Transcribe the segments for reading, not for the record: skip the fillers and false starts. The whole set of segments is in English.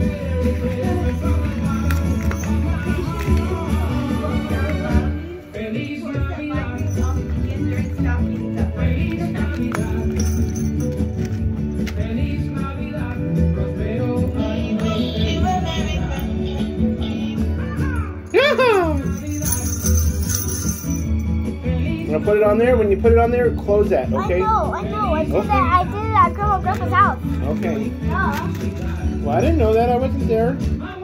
I'll put it on there. When you put it on there, close that, okay? I know. I did it at Grandma and Grandpa's house. Okay. Yeah. Well, I didn't know that. I wasn't there.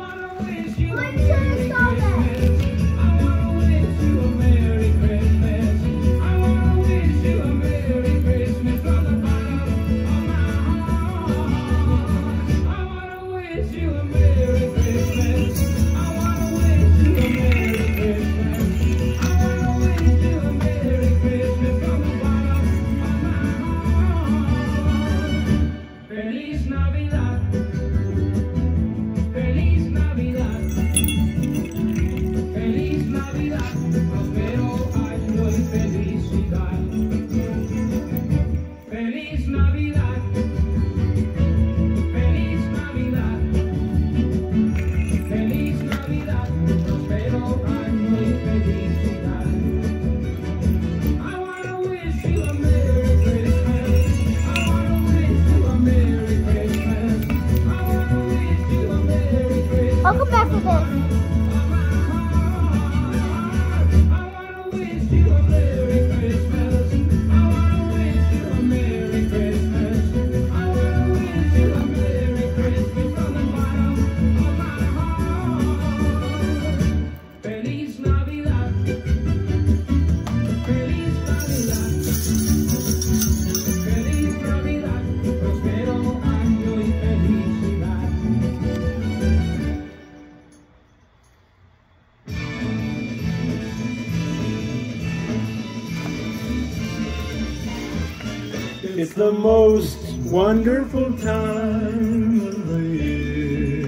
I'll come back for this. It's the most wonderful time of the year,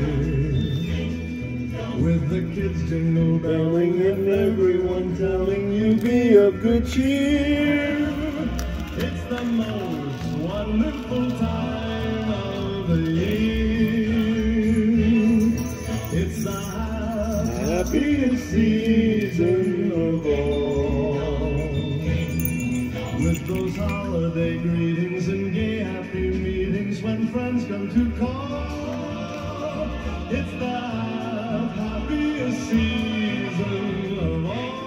with the kids jingle belling and everyone telling you be of good cheer. It's the most wonderful time of the year. It's the happiest season of all, with those holiday greetings and gay happy meetings when friends come to call. It's the happiest season of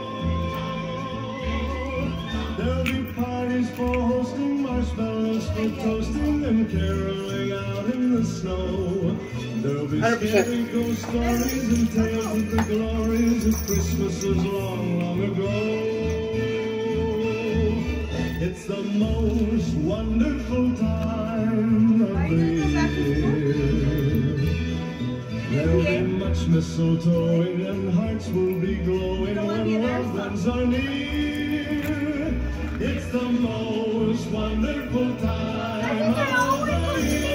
all. There'll be parties for hosting, marshmallows for toasting, and caroling out in the snow. There'll be scary ghost stories and tales of the glories of Christmases long, long ago. It's the most wonderful time of the year. There'll be much mistletoeing and hearts will be glowing when loved ones are near. It's the most wonderful time of the year.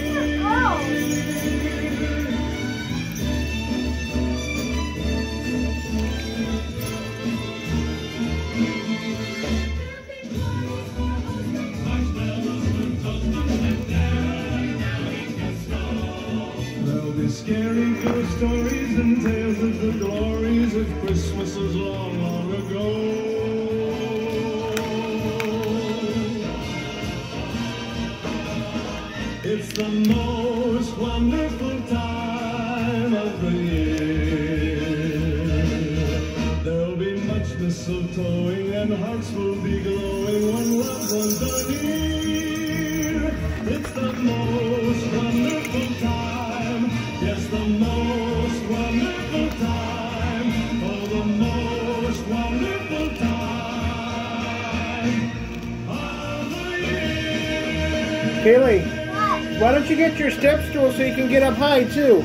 Scary ghost stories and tales of the glories of Christmases long, long ago. It's the most wonderful time of the year. There'll be much mistletoeing and hearts will be glowing when loved ones are near. It's the most wonderful time. Yes, the most wonderful time, oh, the most wonderful time of the year. Kaylee, why don't you get your step stool so you can get up high, too?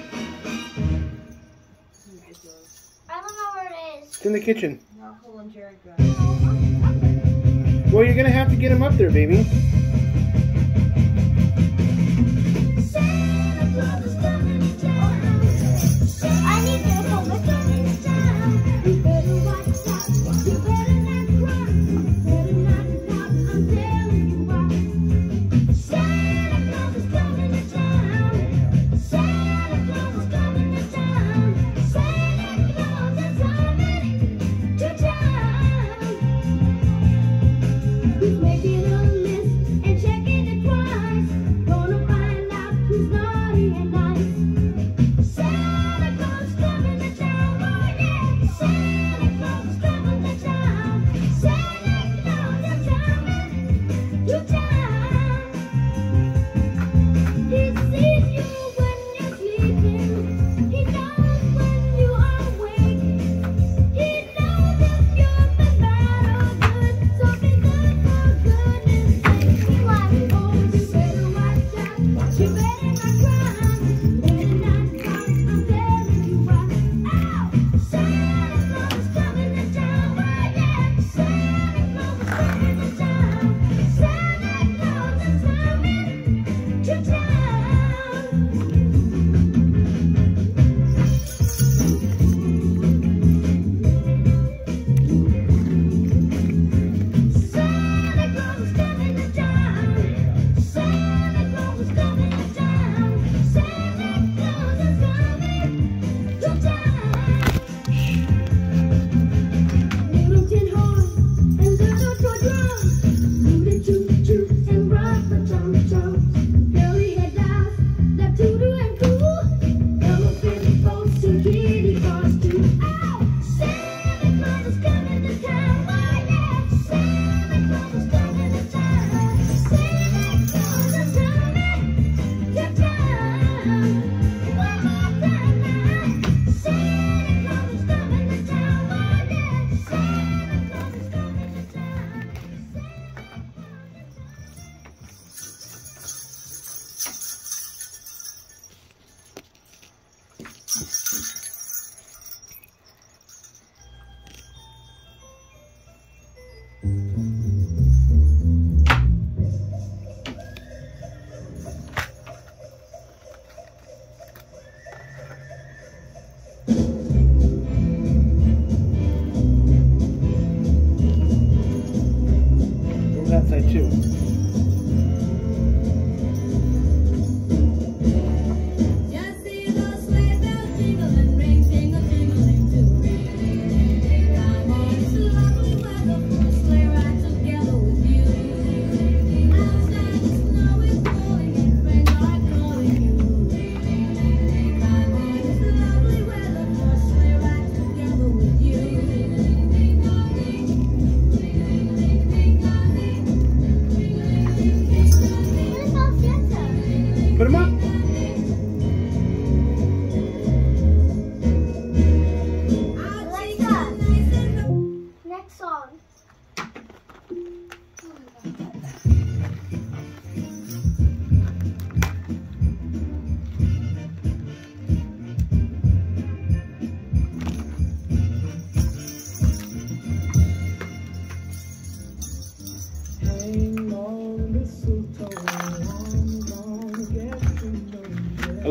I don't know where it is. It's in the kitchen. No, hold on, Jared. Well, you're going to have to get him up there, baby.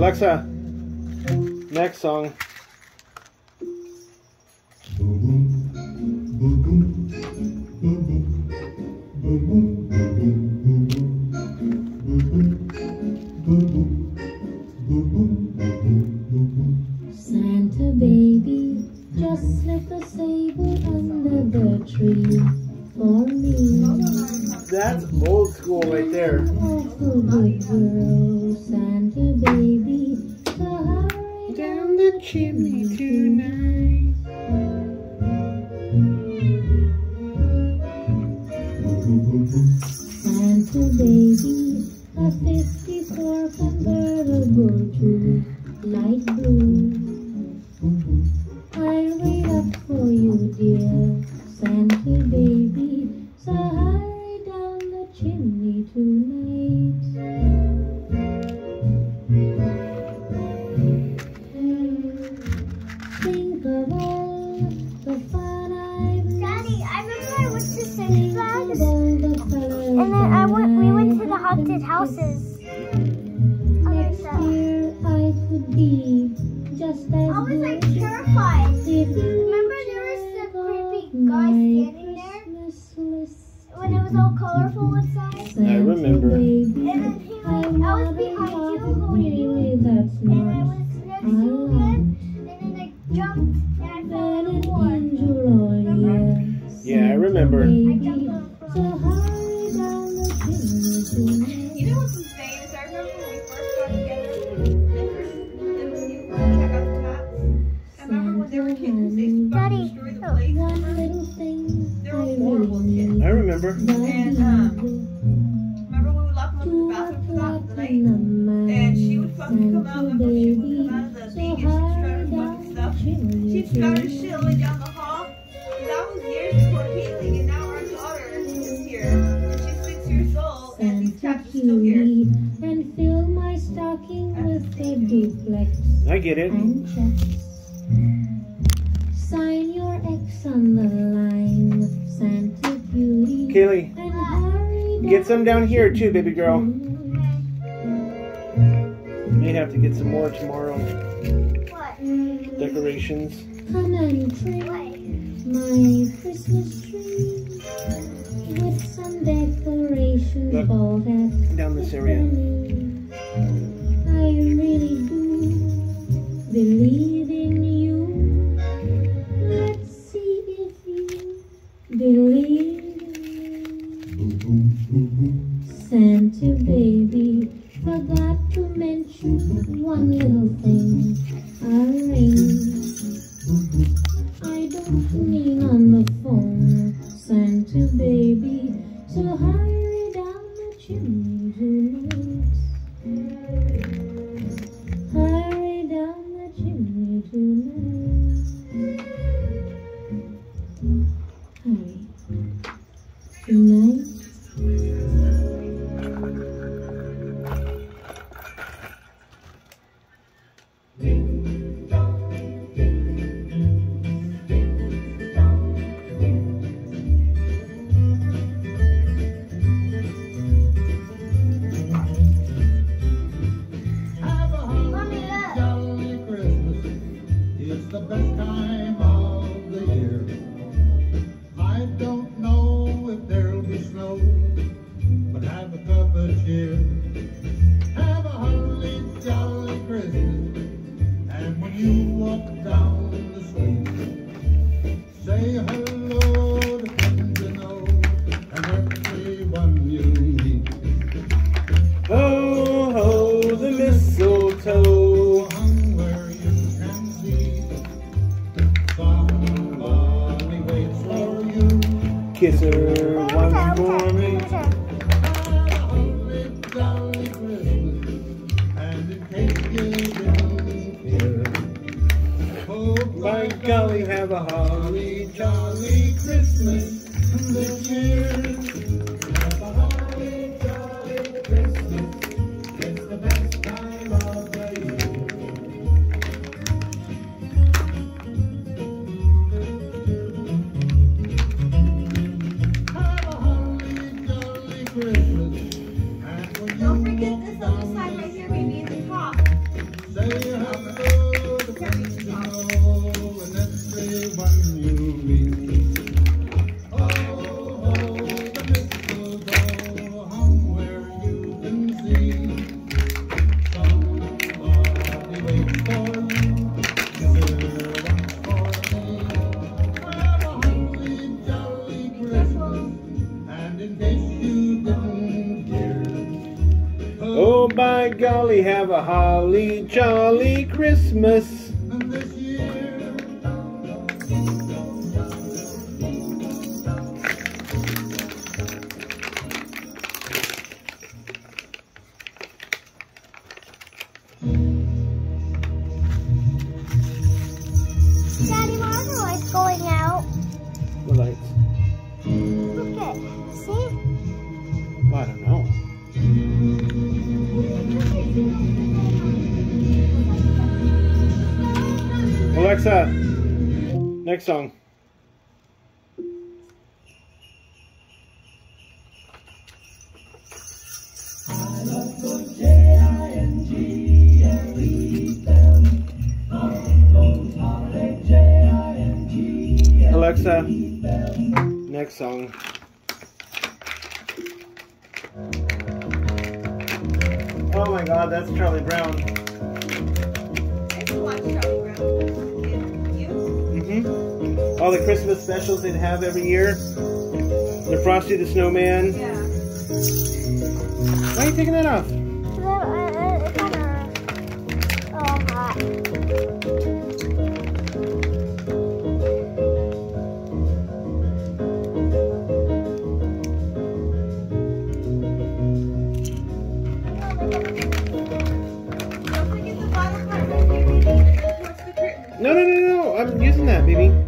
Alexa, next song. Santa baby, just slip a sable under the tree for me. That's old school right there. Awful good girl, Santa baby, so hurry Down the chimney tonight. Santa baby, a 54 convertible to light blue. I'll wait up for you, dear Santa baby, so hurry down the chimney tonight. Think of all the fun I've missed. Daddy, I remember I went to Six Flags, And and then we went to the haunted houses. next year I could be just as I was like good terrified. if you Remember there was the creepy guy standing there Christmas list. when it was all colorful inside? I remember. And then I was behind you holding you, and I was next to you again, and then I jumped and I fell on the floor. Yeah, I remember. I jumped on the So floor. hurry down the chimney tonight. You know what's insane is I remember when we first got together, and when you check out the cats. I remember when they were kittens, they used to Daddy, destroy the place. One little thing They I were really horrible kids. need. I remember. And remember when we locked them up in the bathroom for the night? And she would fucking come out, remember she would come out of the thing and she'd start fucking stuff. She'd start her shit all the way down the hall. And that was years before healing, and now our daughter is here. She's 6 years old, and these cats are still here. And fill my stocking with a duplex I get it. and checks. Sign your X on the line, Santa Beauty. Kaylee, And hurry get some down here too, baby girl. May have to get some more tomorrow. What? Decorations. Come and trim my Christmas tree with some decorations Look, bought at down this area. I really do believe in you. Let's see if you believe in me. Santa baby, forgot to mention one little thing. A ring. I don't mean on the phone, Santa baby, so hurry down the chimney tonight. Hurry down the chimney tonight. Hurry. Tonight. Have a holly jolly Christmas. It's the best time of the year. I don't know if there'll be snow, but have a cup of cheer. Have a holly jolly Christmas. And when you walk down the street, say hello to friends you know and everyone you meet. Ho, ho, the mistletoe. Hung where you can see somebody waits for you. Kiss her once for me. Have a holly jolly Christmas, and in case you didn't hear, hope By golly, have a holly jolly Christmas this year. Have a holly jolly Christmas. It's the best time of the year. Have a holly jolly Christmas. And when Don't you forget walk this other down side the right here, baby, at the top. Oh, by golly, have a holly jolly Christmas. Daddy, why are the lights going out? The lights. Look at, see? Well, I don't know. Alexa, next song. Alexa, next song. Oh my God, that's Charlie Brown. I used to watch Charlie Brown. You? All the Christmas specials they'd have every year. The Frosty the Snowman. Yeah. Why are you taking that off? It's kind of hot. Don't forget the bottom part right there, baby. Towards the curtain. No, I'm using that, baby.